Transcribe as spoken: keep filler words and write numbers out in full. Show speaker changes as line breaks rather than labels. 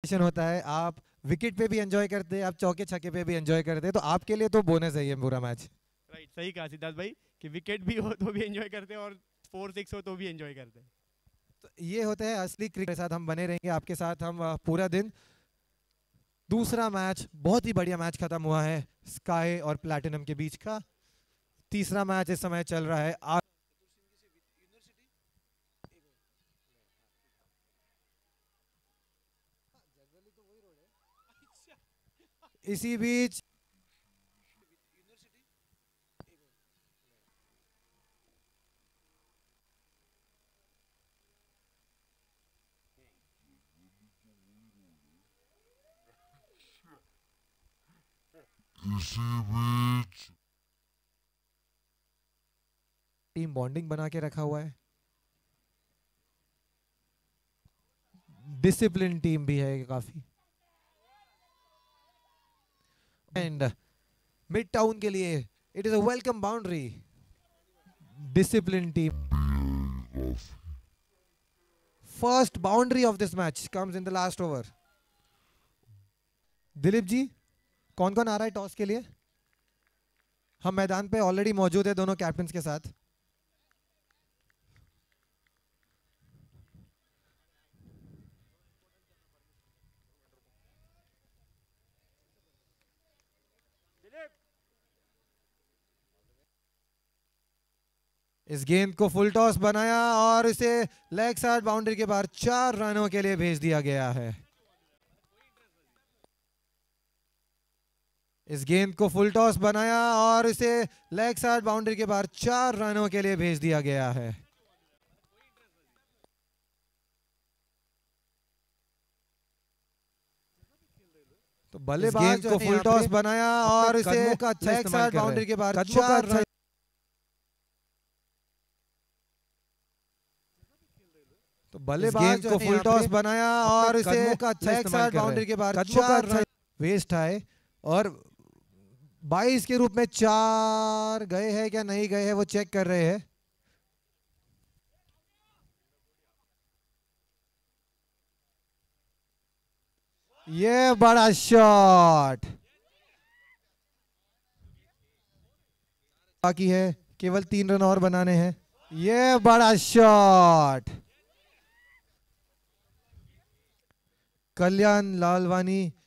होता है, आप विकेट पे भी एंजॉय करते हैं, आप चौके छक्के पे भी एंजॉय करते हैं, तो आपके लिए तो बोनस है ये पूरा मैच।
राइट, सही कहा सिद्धार्थ भाई कि विकेट भी हो तो भी एंजॉय करते हैं और फोर सिक्स हो तो भी एंजॉय करते हैं।
तो ये होता है असली क्रिकेट के साथ हम बने रहेंगे, आपके साथ हम अ, पूरा दिन। दूसरा मैच बहुत ही बढ़िया मैच खत्म हुआ है स्काई और प्लैटिनम के बीच का। तीसरा मैच इस समय चल रहा है आ... इसी बीच
इसी बीच
टीम बॉन्डिंग बना के रखा हुआ है, डिसिप्लिन टीम भी है काफी। एंड मिड टाउन के लिए it is a welcome boundary, discipline team. First boundary of this match comes in the last over. Dilip ji, कौन कौन आ रहा है टॉस के लिए? हम मैदान पे ऑलरेडी मौजूद है दोनों कैप्टन के साथ। इस गेंद को फुल टॉस बनाया और इसे लेग साइड बाउंड्री के बाहर चार रनों के लिए भेज दिया गया है। इस गेंद को फुल टॉस बनाया और इसे लेग साइड बाउंड्री के बाहर चार रनों के लिए भेज दिया गया है। तो बल्लेबाज को फुल टॉस बनाया और इसे लेग साइड बाउंड्री के बाहर चार रन। तो बल्लेबाज को फुल टॉस बनाया और इसे लेग साइड बाउंड्री के बाहर चार रन वेस्ट आए और बाईस के रूप में चार गए हैं क्या नहीं गए हैं वो चेक कर रहे हैं। ये बड़ा शॉट बाकी है, केवल तीन रन और बनाने हैं। ये बड़ा शॉट, कल्याण लालवानी